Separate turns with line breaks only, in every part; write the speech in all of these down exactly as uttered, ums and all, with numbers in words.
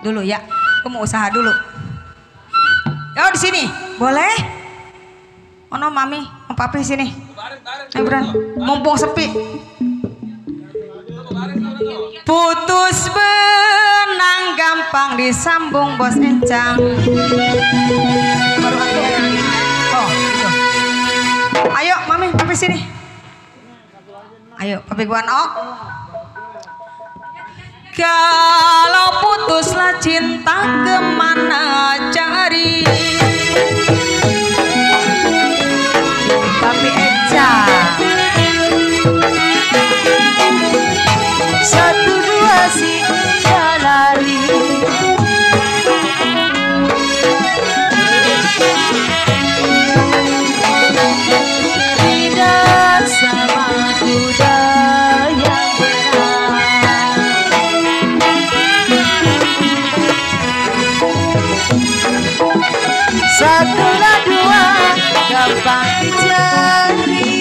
dulu ya. Aku mau usaha dulu. Oh di sini, boleh? Oh no mami, mau papi sini. Ayo Bran, mumpung sepi. Putus benang gampang disambung bos encang. Baru aku. Oh, gitu. Ayo mami, papi sini. Ayo, papi gua nok. Kalau putuslah cinta kemana cari? Papi Eca. Satu dua si lari. Tidak sama kuda yang benar. Satu lah dua gampang dicari.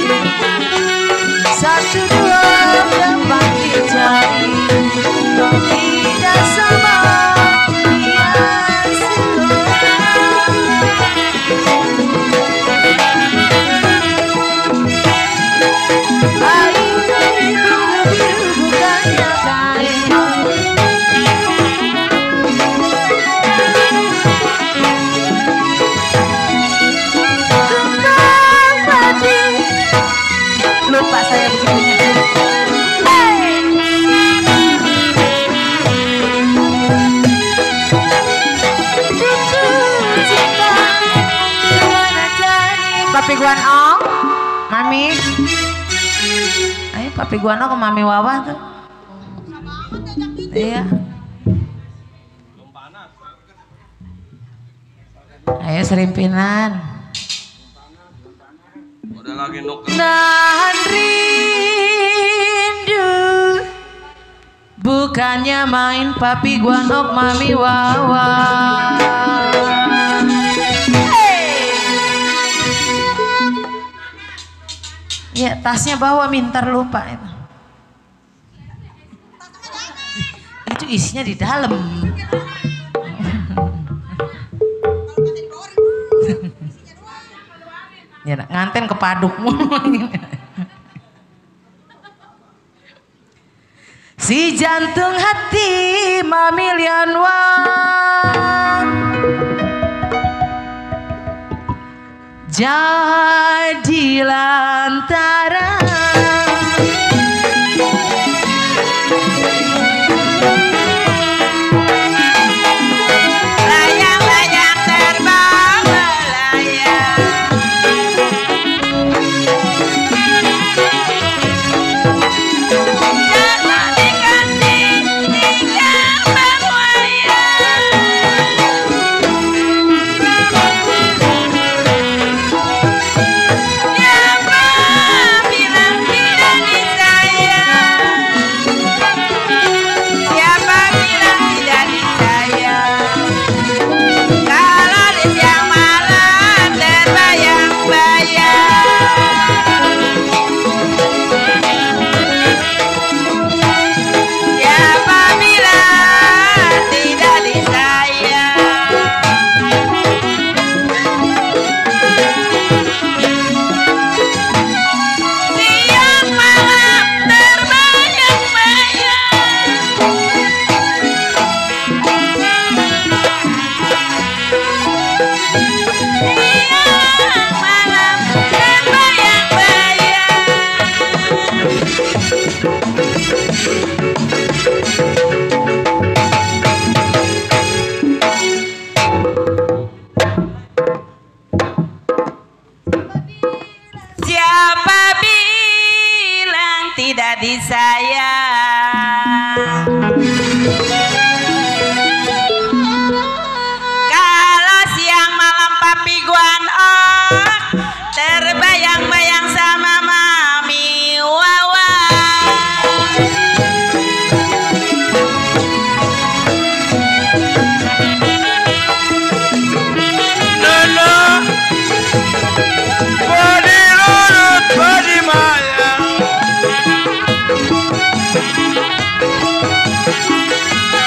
Satu dua gampang dicari. Tidak sama yang seorang. Air itu biru bukannya kain. Kembang padi. Lupa saya begitunya. Papi Guan Ong, Mami. Ayo Papi Guan Ong ke Mami Wawah tuh. Iya. Ayo serimpinan.
Udah lagi nuk.
Nahan rindu, bukannya main Papi Guan Ong Mami Wawah. Ya tasnya bawa mintar lupa itu. Itu isinya di dalam. Ya nganten ke paduk. Si jantung hati Mami Lianwan jadi lantaran. Layang-layang terbang melayang. Jangan diganti tinggal berwayang. tidak disayang. Kalau siang malam papi Guan Oh terbayang-bayang sama mami Wawa.
Nono body lurut body maya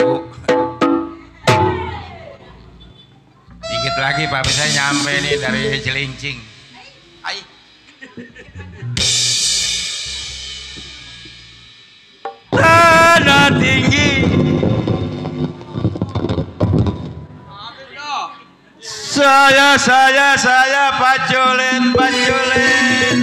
Bu. Dikit lagi papi saya nyampe nih dari Cilincing. Hai.
Tanah tinggi.
Saya, saya, saya paculin, paculin.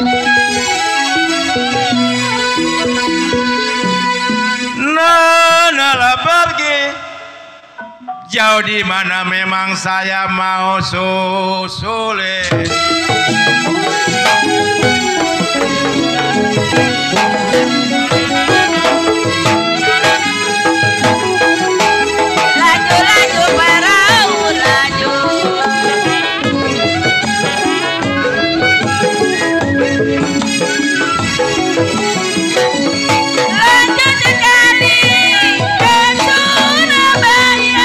Nona lah pergi. Jauh di mana memang saya mau susulin.
Laju laju perahu laju. Laju sekali ke Surabaya.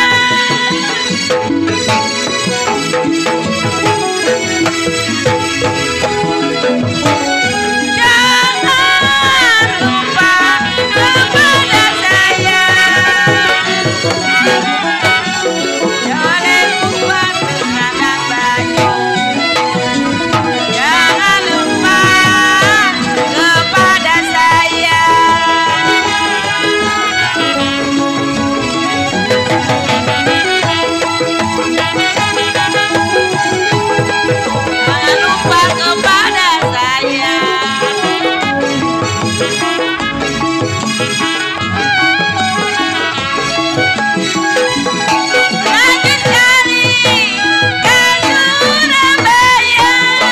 Jangan lupa kepada saya. Jangan lupa kenakan baju. Jangan lupa kepada saya. Jangan lupa kepada saya. Laju sekali ke Surabaya.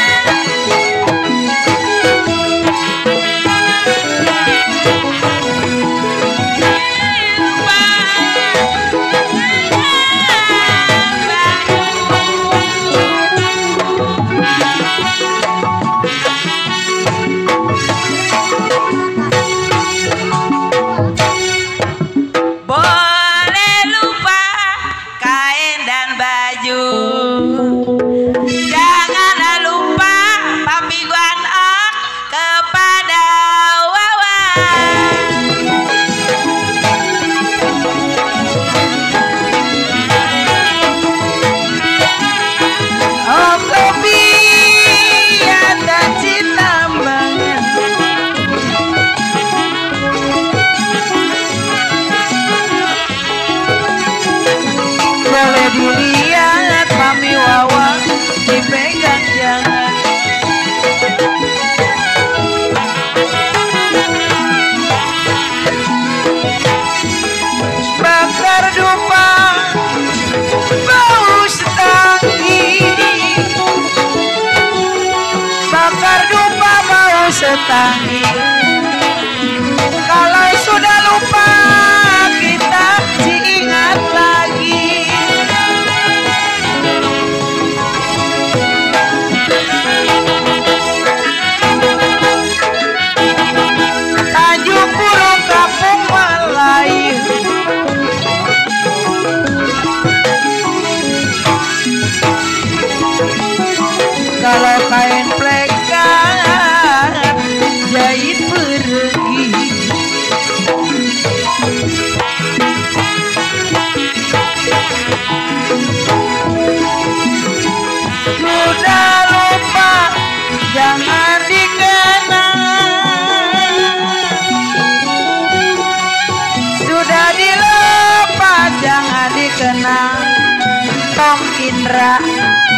Boleh lupa kain dan baju. Janganlah lupa papi guan on kepada Wawan. Oh kopi ada cinta banget. Boleh dilihat mami Wawan, dipegang jangan. Bakar dupa bau setangi. Bakar dupa bau setangi. Kalau sudah lupa kita diingat lagi. Tanjung Burung Kampung Melayu. Kalau kain plekat jahit pergi. Sudah lupa jangan dikenang. Sudah dilepas jangan dikenang. Tong Indra